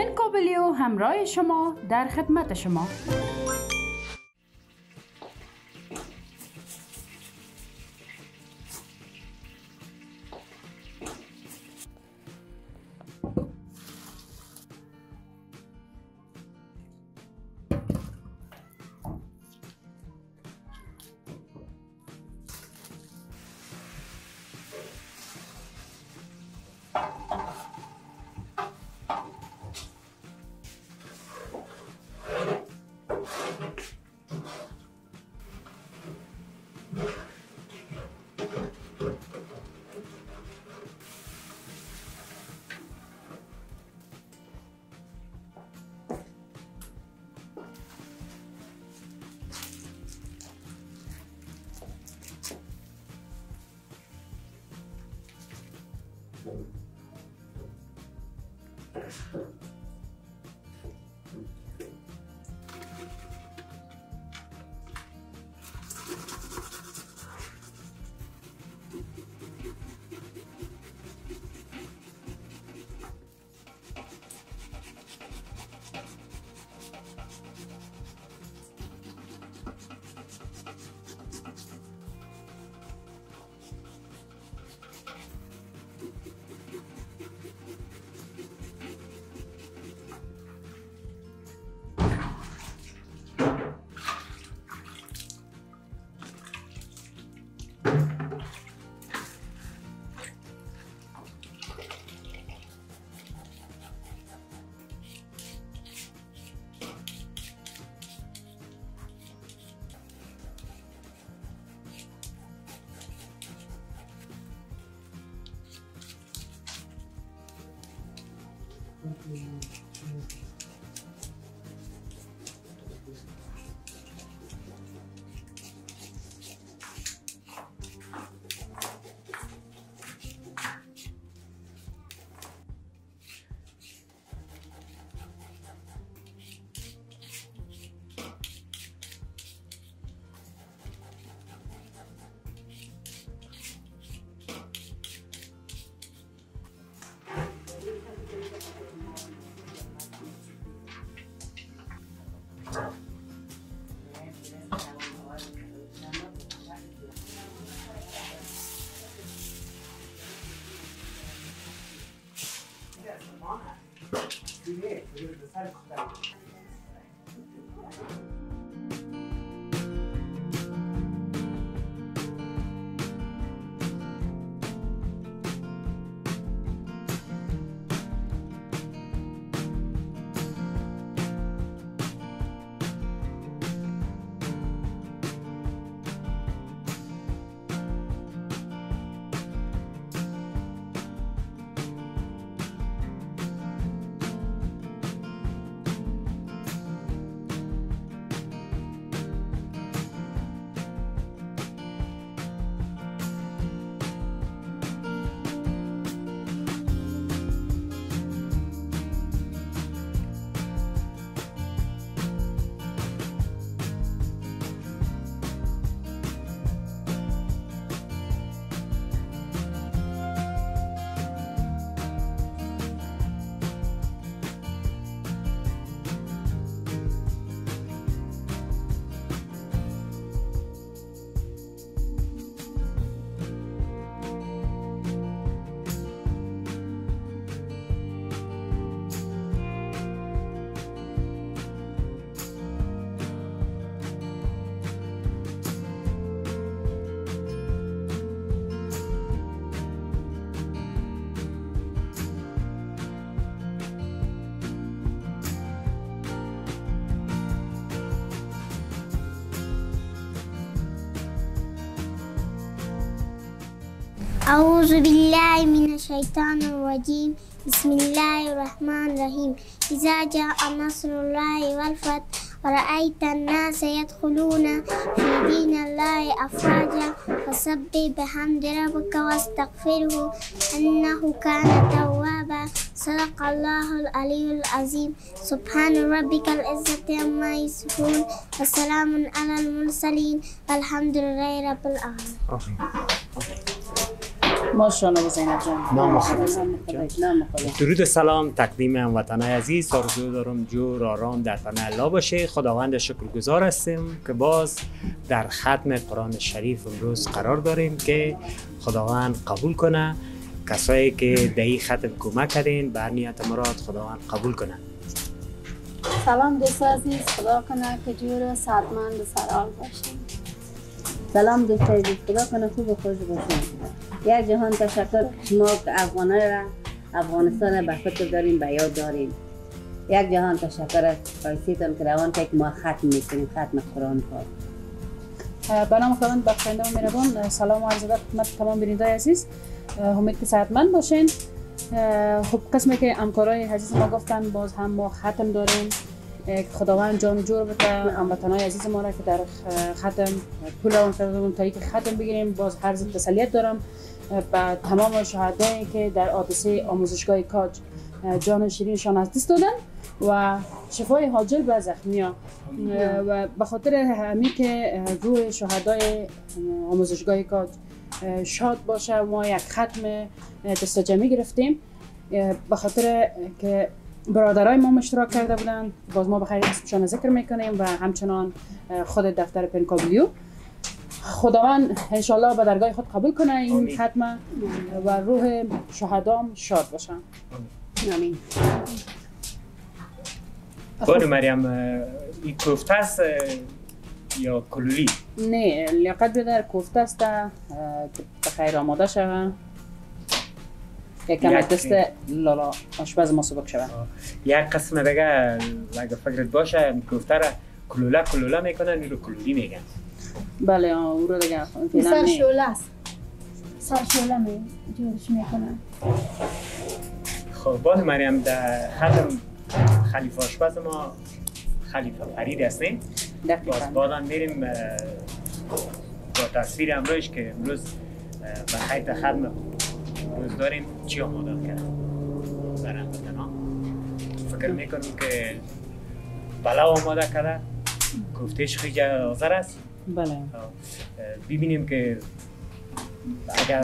نوین کابلیو همراه شما در خدمت شما. أعوذ بالله من الشيطان الرجيم. بسم الله الرحمن الرحيم. إذا جاء نصر الله والفتح ورأيت الناس يدخلون في دين الله أفواجا فسبح بحمد ربك واستغفره إنه كان توابا. صدق الله العلي العظيم. سبحان ربك العزة عما يصفون وسلام على المرسلين والحمد لله رب العالمين. ماشاءالله زینب جان. نام خدا. درود و سلام تقدیم هموطنان عزیز. آرزو دارم جور آرام در پناه الله باشه. خداوند شکرگزار هستیم که باز در ختم قرآن شریف امروز قرار داریم که خداوند قبول کنه. کسایی که در این ختم کمک کردین به نیت مراد خداوند قبول کنه. سلام دوست عزیز، خدا کنه که جور صحتمند و سرحال باشیم. سلام دوستای عزیز، خدا کنه خوب و خوش باشیم. یک جهان تشکر شما که افغانستان را به فکر داریم، به یاد داریم. یک جهان تشکر از قایسیتان که روان که ما ختم میکنیم، ختم قرآن پاک. به نام خداوند بخشنده و مهربان. سلام و عرض ادب خدمت تمام بینندگان عزیز. امید که صحتمند باشین. خب قسمی که همکارای عزیز ما گفتن، باز هم ما ختم داریم. خداوند جان و جور بده هموطنای عزیز ما را که در ختم پول روان کرده بودیم تا اینکه ختم بگیریم. باز عرض تسلیت دارم به تمام شهدایی که در حادثه آموزشگاه کاج جان شیرینشان از دست دادن و شفای عاجل به زخمی‌ها و به خاطر همین که روح شهدای آموزشگاه کاج شاد باشه ما یک ختم دست جمعی گرفتیم به خاطر که برادرای ما اشتراک کرده بودند. باز ما بخیر اسمشان ذکر میکنیم و همچنان خود دفتر پنکابلیو. خداوند انشالله به درگاه خود قبول کنه این ختمه و روح شهدام شاد باشن. آمین. بانو مریم این کوفته است یا کلولی؟ نه، لیاقت بدر کوفته است که بخیر آماده شوه. یکم دست لالا آشپز ما سبک شوه. یک قسم دیگه اگه فکرت باشه کوفته را کلوله میکنن، این رو کلولی میگن. بله او رو دیگه سر شوله است. سر شوله جورش میکنن. خب بانو مریم در ختم خلیفه آشپز ما خلیفه فرید هستیم. باز بعداً میریم با تصویر امروز که امروز به خیط ختم روز داریم چی آماده کرد در هموطنان. فکر میکنم که پلاو آماده کرده، کوفتهش خیلی حاضر است. بله. ببینیم که اگر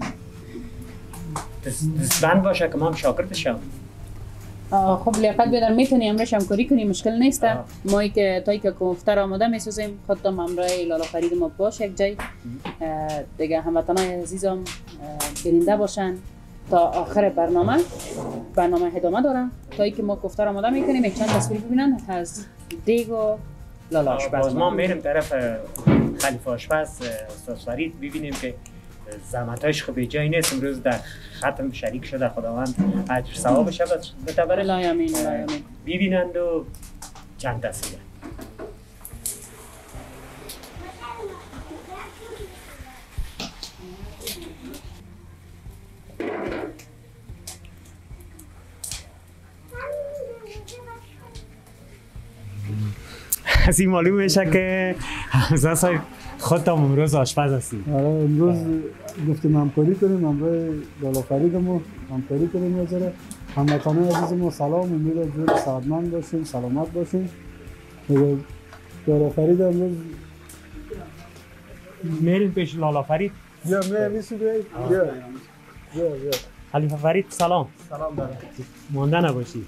دستبند باشه که ما هم شاکرتش شم. خب لیاقت بدر میتونی امروز همکاری کنی، مشکل نیست. مایی که تایی که کوفته را آماده میسازیم خودتم همراه لالا فرید ما باش یک جای دیگه هموطنای عزیزم بیننده باشن تا آخر برنامه ادامه داره. تایی که ما کوفته را آماده میکنیم یک چند تصویر ببینن از دیگ و لالا آشپز. باز ما میریم طرف خلیفه آشپز استاد فرید ببینیم که زحمتاش خب جایی نیست. امروز در ختم شریک شده، خداوند اجر ثوابش بده برای لایمین ببینند و چند تصویر. از این معلوم میشه که حمزه صاحب خودتم امروز آشپز هستی. امروز گفتیم همکاری کنیم، همراه لالا فریدمو همکاری کنیم. یه هموطنان عزیز ما سلام، امید جور سعادتمند باشین، سلامت باشین. لالا فرید امروز میریم پیش لالا فرید. بیا میسی بیا. خلیفه فرید سلام. سلام دارم. مانده نباشی.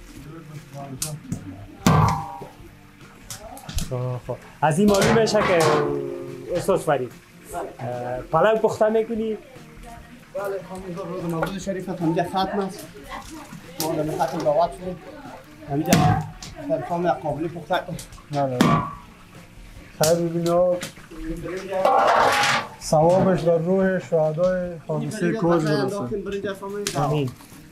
خب از این معلوم میشه که استاد فرید پلاو پخته میکنی؟ بله خانم، روز مولود شریف همینجا ختم است. ما در ختم دعوت شدیم. همینجا در فام قابلی پخته کن. بله. خیر ببینید. ثوابش در روح شهدای حادثه کاج برسه. آمین.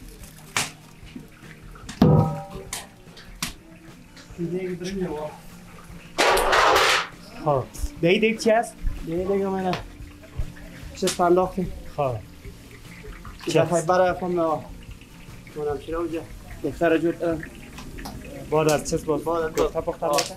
خب دیگ چی هست؟ دیگه من چیز پرداختیم. خب چه برای فام منم چرا اونجا دختر جور بعد از چیز باز بعد گفته پخته باشه؟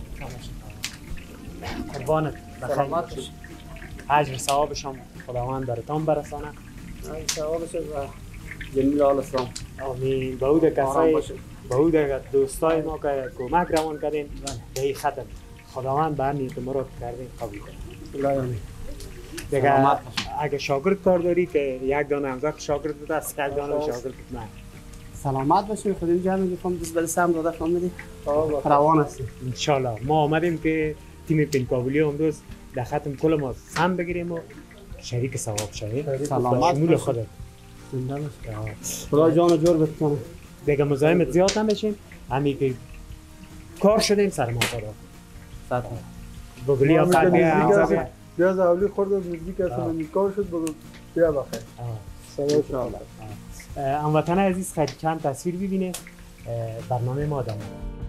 قربانت بخیر. اجر ثوابش هم خداوند براتون برسانه. ثوابش و جمیل آل اسلام. آمین. به اود کسایی به اود دوستای ما که کمک روان کردین به این ختم خداوند به نیت ما رو کردین قبول کنه. الله آمین. دیگه اگه شاگرد کار داری که یک دانه همزه شاگرد بوده است، یک دانه شاگرد من. سلامت باشیم. خودم جمع می‌خوام دوست بده سم داده فهمیدی روان هستیم ان شاء الله. ما آمدیم که تیم پنکابلی امروز در ختم کل ما سم بگیریم و شریک ثواب شویم. سلامت شمول خودت زنده باش. خدا جان و جور بتونه. دیگه مزاحمت زیاد نمیشیم. همین که کار شدیم سر ما خدا. صد بگلی یا فرقی بیاز اولی خورد از نزدیک اصلا کار شد بگو بیا بخیر. سلام شما. هموطن عزیز خیلی چند تصویر ببینه برنامه ما ادامه.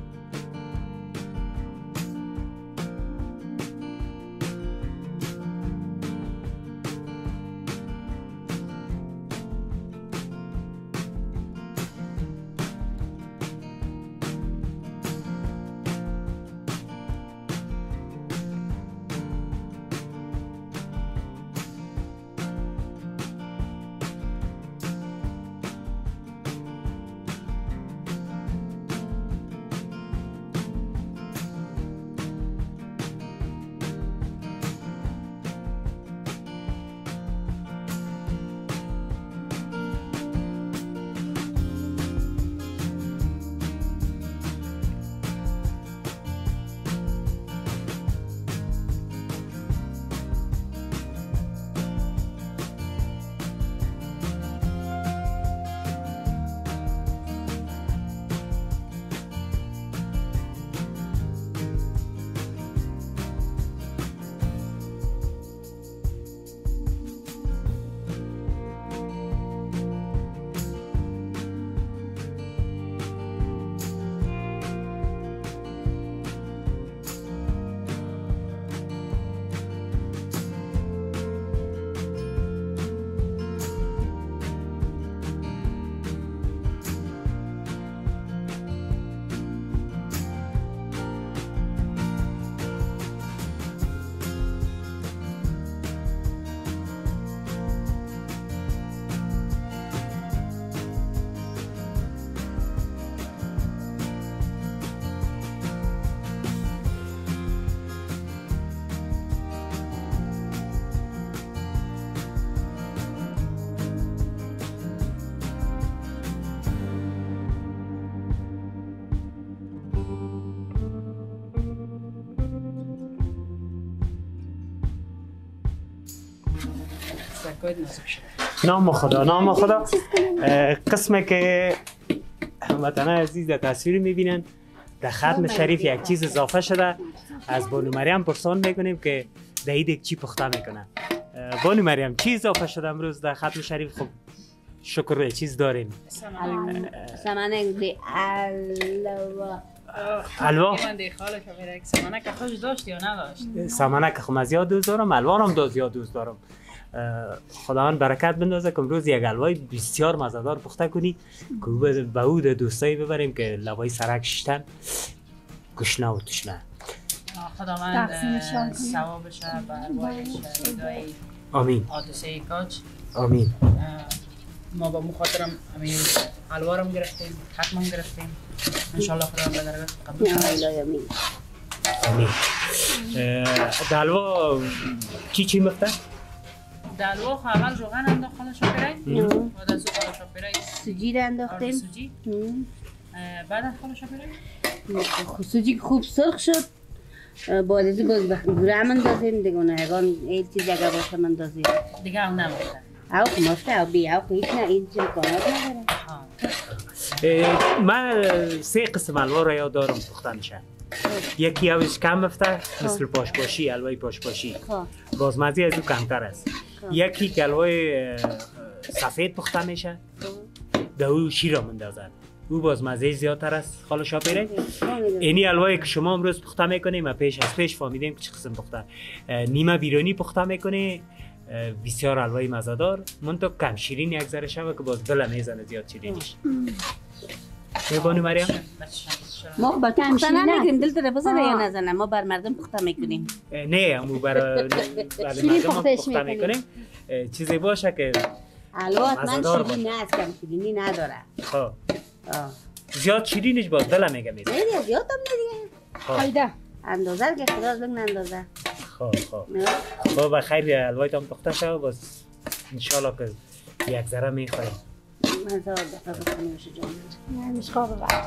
نام خدا قسمه که هموطن عزیز در تصویر میبینن در ختم شریف یک چیز اضافه شده. از بانو مریم پرسان میکنیم که در عید چی پخته میکنن. بانو مریم چی اضافه شده امروز در ختم شریف؟ خب شکر چیز داریم. سمنک دی الوا سمنک خوش داشت یا نداشت؟ سمنک خب از یاد دوست دارم، الوا هم زیاد دوست دارم. خداوند برکت بندازه که امروز یک الوای بسیار مزه‌دار پخته کنی که به او دوستایی ببریم که لوای سرک ششتن گشنه و تشنه. خداوند ثوابش به ارواحش هدای آمین. حادثه کاج آمین. ما با مخاطرم همین حلوا رو گرفتیم، ختم هم گرفتیم. ان شاء الله خدا به درگاه قبول کنه. آمین. آمین. حلوا چی مفته؟ دلوا اول روغن انداخت خالش پیرای، بعد از اون خالش پیرای سوجی را انداختیم. سوجی. بعد از خالش پیرای سوجی خوب سرخ شد. بعد از باز گرم اندازیم دیگه اون این چیز اگر باشه اندازیم. دیگه هم نموده. او مفته او بی او هیچ نه این امکانات نداره. من 3 قسم حلوا را یاد دارم پخته میشه. یکی اوش کم مفته مثل پاشپاشی، حلوای پاشپاشی. بازمزه از او کمتر است. یکی که حلوای سفید پخته میشه در او شیر هم اندازد، او بازمزه زیادتر است. خاله شاپیره اینی حلوایی که شما امروز پخته میکنیم ما پیش فهمیدیم که چه قسم پخته. نیمه بیرونی پخته میکنه، بسیار حلوای مزه‌دار، منتها کم شیرین یک ذره شوه که باز دل میزنه زیاد شیرینیش. بانو مریم ما با کم شیرین نمیگیریم، دل داره بزنه یا نزنه، ما بر مردم پخته میکنیم. نه همون بر مردم پخته میکنیم. چیزی باشه که حلوا من شیرین نه، از کم شیرینی نداره. خب زیاد شیرینش باز دل میگه میزنه. نه زیاد هم نه دیگه. فایده اندازه که خدا از بگن اندازه. خب خب بخیر الوایت هم پخته شد بس انشالله که یک ذره میخوریم. من زار دفعه بکنی باشه جان. نه میشکا ببر.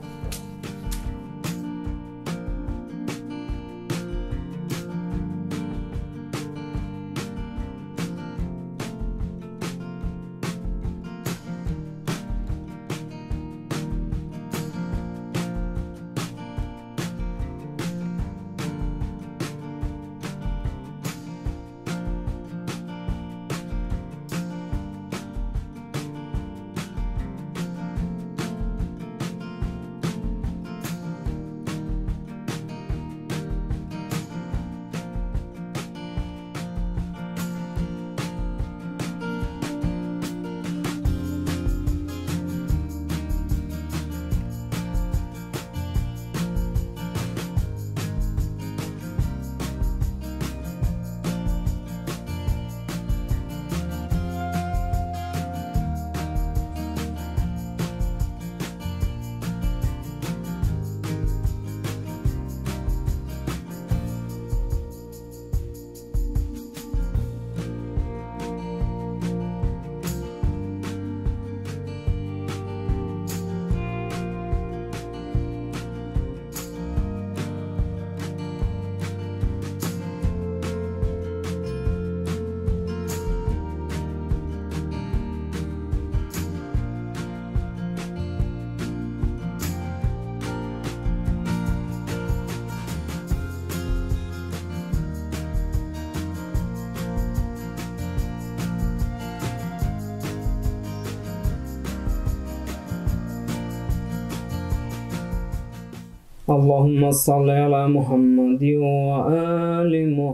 اللهم صل على محمد وآل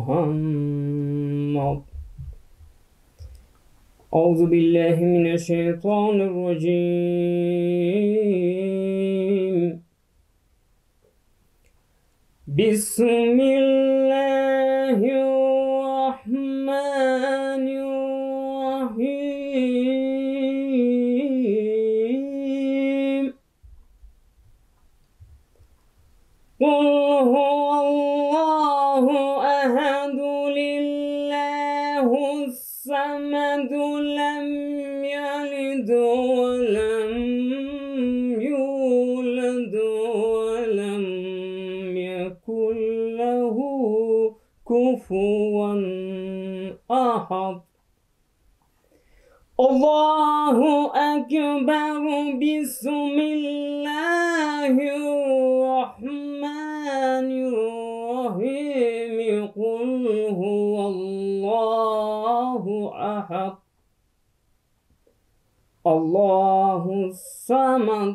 محمد. أعوذ بالله من الشيطان الرجيم. بسم الله الرحمن الرحيم. قل هو الله أحد لله الصمد لم يلد ولم يولد ولم يكن له كفوا أحد. الله أكبر. بسم الله الرحمن الرحيم. قل هو الله أحد الله الصمد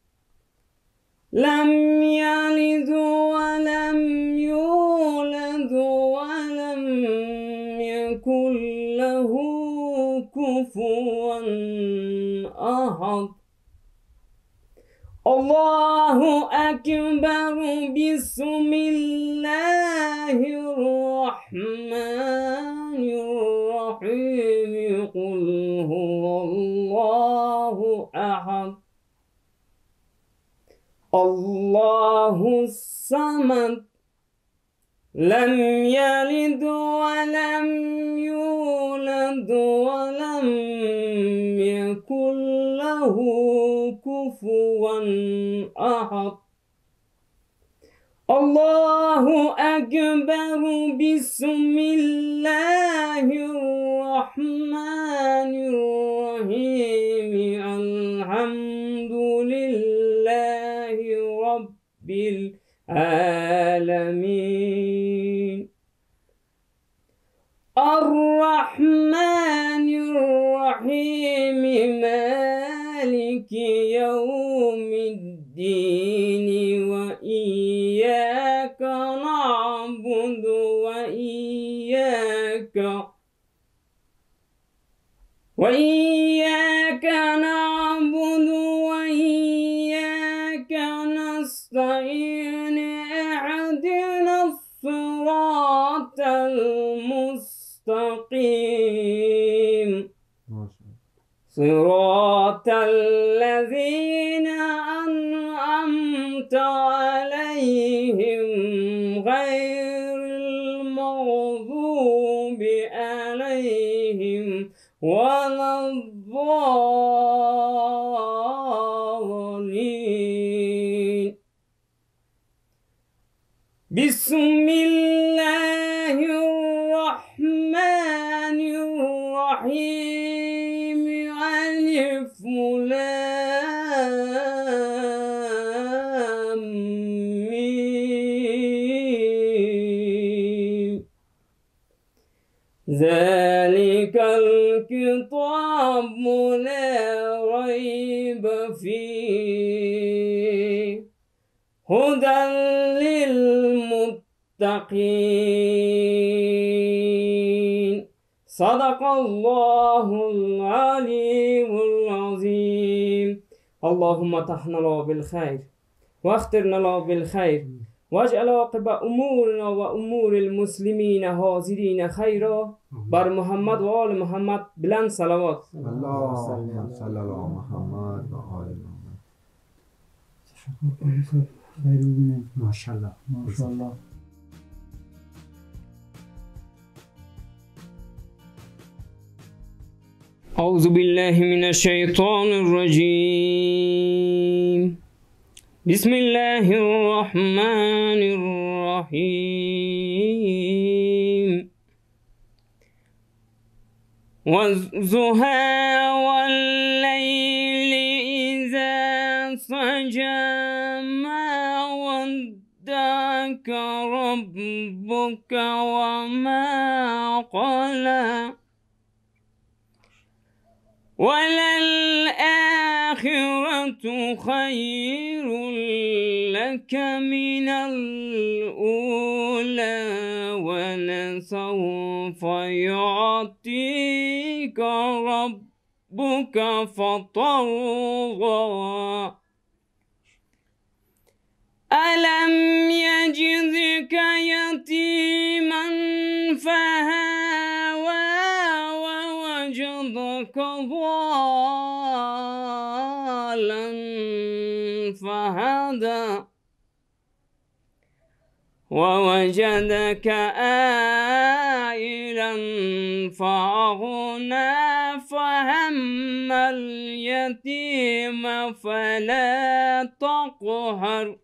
لم يلد ولم يولد ولم يكن له كفوا أحد. الله أكبر. بسم الله الرحمن الرحيم. قل هو الله أحد الله الصمد لم يلد ولم يولد ولم يكن له كفوا أحد. الله أكبر. بسم الله الرحمن الرحيم. الحمد لله رب العالمين الرحمن الرحيم مالك يوم الدين وإياك نعبد وإياك نعبد وإياك نستعين. اهدنا الصراط المستقيم صراط الذين أنعمت عليهم غير المغضوب بسم الله الرحمن الرحيم ألف لام ميم ذلك الكتاب لا ريب فيه هدى للمتقين صدق الله العلي العظيم. اللهم تحننا بالخير واخترنا بالخير واجعل عاقبة أمورنا وأمور المسلمين حاضرين خيرا. بر محمد و آل محمد بلند صلوات. اللهم صل على محمد و آل محمد. ماشاءالله ماشاءالله. أعوذ بالله من الشيطان الرجيم. بسم الله الرحمن الرحيم. والضحى والليل إذا سجى ما ودعك ربك وما قلى وللآخرة خير لك من الأولى ولسوف يعطيك ربك فترضى. ألم يجدك يتيما فهوى ووجدك ضالا فهدى ووجدك عائلا فأغنى فهم اليتيم فلا تقهر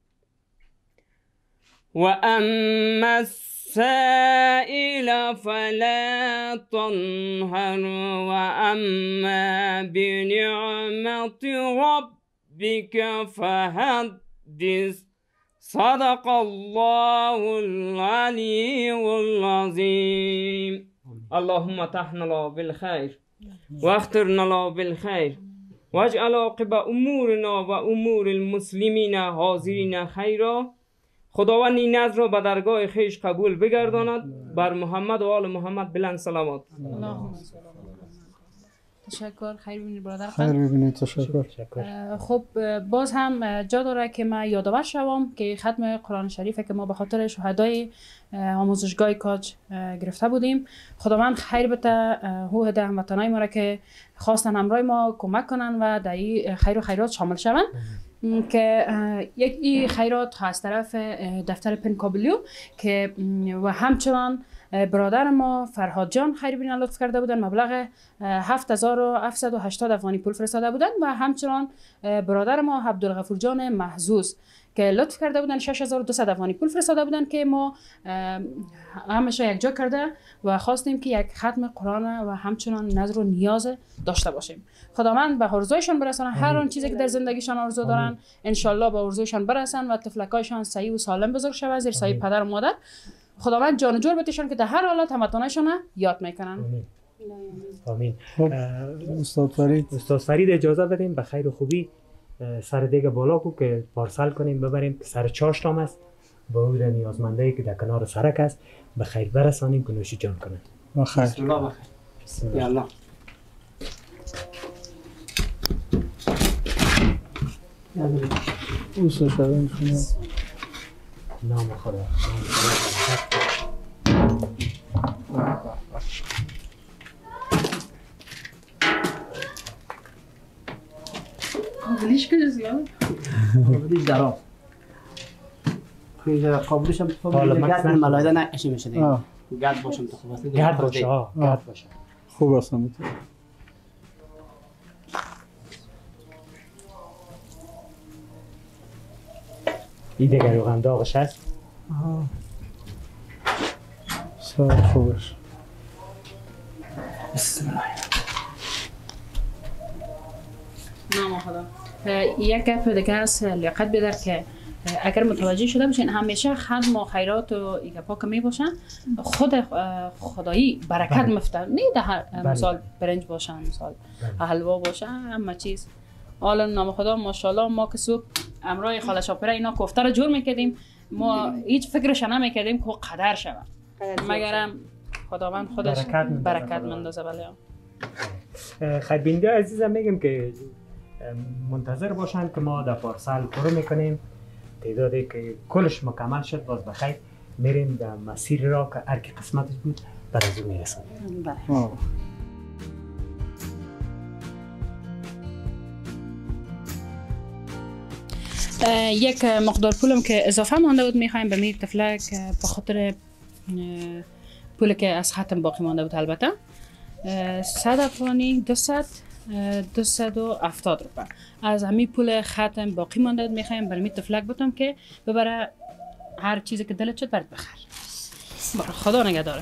وأما السائل فلا تنهر وأما بنعمة ربك فحدث. صدق الله العلي العظيم. اللهم تحننا بالخير واخترنا بالخير واجعل عاقبة أمورنا وأمور المسلمين حاضرين خيرا. خداوند این نذر را به درگاه خویش قبول بگرداند. بر محمد و آل محمد بلند صلوات. تشکر. خیر ببینید برادر. خیر ببینید. تشکر. خب باز هم جا داره که من یادآور شوم که ختم قرآن شریفه که ما به خاطر شهدای آموزشگاه کاج گرفته بودیم. خداوند خیر بده هده هموطنای ما را که خواستن همراه ما کمک کنن و در این خیر و خیرات شامل شوند که یک خیرات از طرف دفتر پن کابلیو که و همچنان برادر ما فرهاد جان خیر بین لطف کرده بودن مبلغ 7780 افغانی پول فرستاده بودن و همچنان برادر ما عبدالغفور جان محظوظ که لطف کرده بودن 6200 افغانی پول فرستاده بودن که ما همشه یک جا کرده و خواستیم که یک ختم قرآن و همچنان نظر و نیاز داشته باشیم. خداوند به آرزویشان برسانه هر آن چیزی که در زندگیشان آرزو دارن ان شاء الله به آرزویشان برسن و طفلکایشان صحیح و سالم بزرگ شوند زیر سایه پدر و مادر. خداوند جان و جور بتشان که در هر حالت هموطنایشان یاد میکنن. آمین. استاد فرید اجازه بدیم به خیر و خوبی سر دیگه بالا کو که پارسال کنیم ببریم سر چاشتام است با اون نیازمندایی که در کنار سرک است به خیر برسانیم که نوشی جان کنن. بخیر. بسم الله بخیر. یا الله. اوسو شدن شما. نام خدا. قابلیش کجاست یا؟ قابلیش درام. خیلی قابلیش هم گرد ملایده نکشی میشه دیگه. گرد باشم تو خوب است. گرد باشه گرد باشه. خوب است میتونه. این دیگه روغن داغش هست. سال خوبش. بسم الله. نام خدا. یک گپ دیگه است لیاقت بدر که اگر متوجه شده باشین همیشه ختم و خیرات و ایگپا که می باشن خود خدایی برکت مفته نه ده مثال برنج باشن مثال حلوا باشن همه چیز. حالا نام خدا ماشاءالله ما که صبح امرای خاله شاپره اینا کوفته رو جور میکردیم ما هیچ فکرش نمیکردیم که قدر شود مگرم خداوند خودش برکت مندازه. بله خیر بیننده عزیزم میگم که منتظر باشن که ما در پارسال پرو میکنیم تعدادی که کلش مکمل شد باز بخیر میریم در مسیر را که هر کی قسمتش بود بر از اون میرسونیم. یک مقدار پولم که اضافه مانده بود میخوایم به میر تفلک به خاطر پولی که از ختم باقی مانده بود البته 100 افغانی 270 روپیه از همین پول ختم باقی مانده بود میخوایم برای میر تفلک بودم که ببره هر چیزی که دلت شد برات بخر. خدا نگهداره.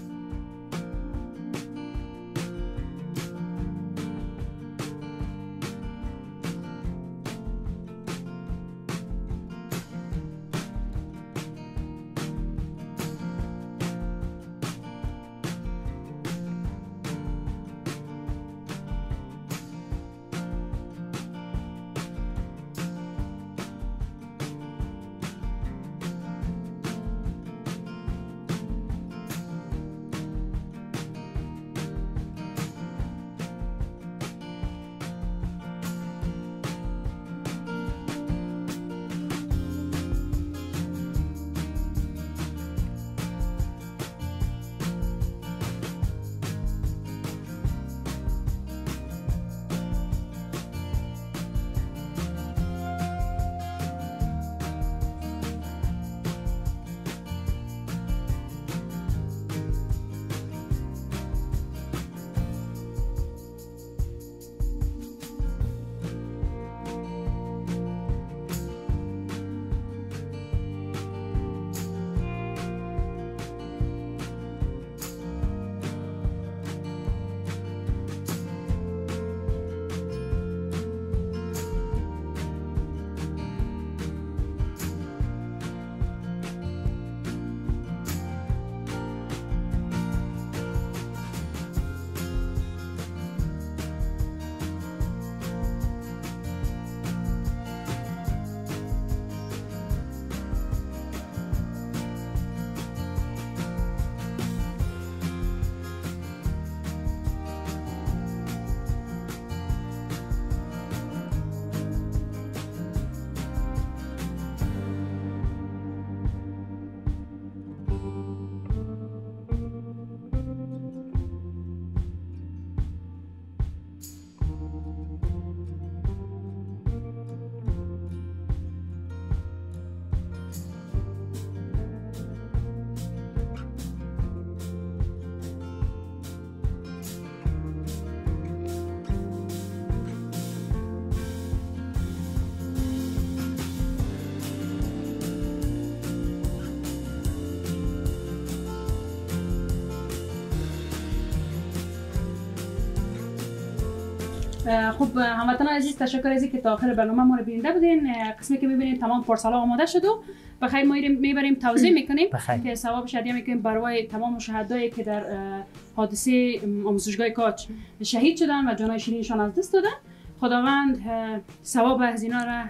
خب هموطنان عزیز تشکر از اینکه تا آخر برنامه ما رو بیننده بودین. قسمی که میبینید تمام پارسال آماده شد و بخیر ما میبریم توضیح میکنیم که ثواب شادیه میکنیم برای تمام شهدایی که در حادثه آموزشگاه کاج شهید شدن و جانای شیرینشان از دست دادن. خداوند ثواب از اینا را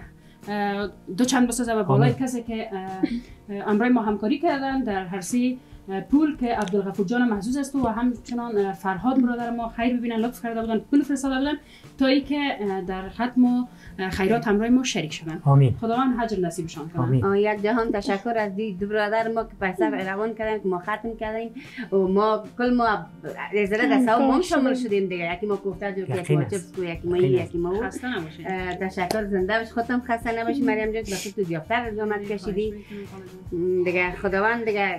دو چند بسازه و بالای کسی که امرای ما همکاری کردن در حرسی پول که عبدالغفور جان محظوظ است و همچنان فرهاد برادر ما خیر ببینن لطف کرده بودن پول فرستاده بودن تا ای که در ختم و خیرات همراه ما شریک شدن. آمین. خداوند حجر نصیبشان کنه. یک جهان تشکر از دو برادر ما که پیسه روان کردن که ما ختم کردیم و ما کل ما رزرت از ما شامل شدیم دیگه. یکی ما کوفته جور که یکی ما چپس کو یکی ما یکی ما خسته نباشید. تشکر زنده باش. خودم خسته نباشی مریم جان که تو زیافتر زحمت کشیدی دیگه. خداوند دیگه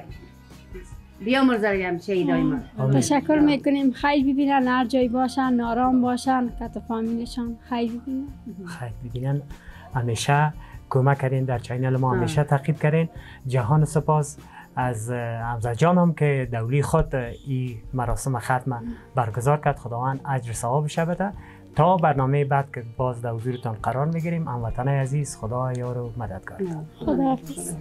بیامرزه شهیدای ما. تشکر میکنیم. خیر ببینن هر جای باشن آرام باشن که فامیلشان خیر ببینن. خیر ببینن همیشه کمک کردین در چینل ما همیشه تعقیب کردین. جهان سپاس از حمزه جان هم که دولی خود این مراسم ختم برگزار کرد. خداوند اجر ثوابش بده. تا برنامه بعد که باز در حضورتان قرار میگیریم. هموطنان عزیز، خدا یار و مددگار. خداحافظ.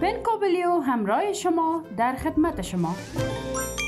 پروین کابلیو همراه شما در خدمت شما.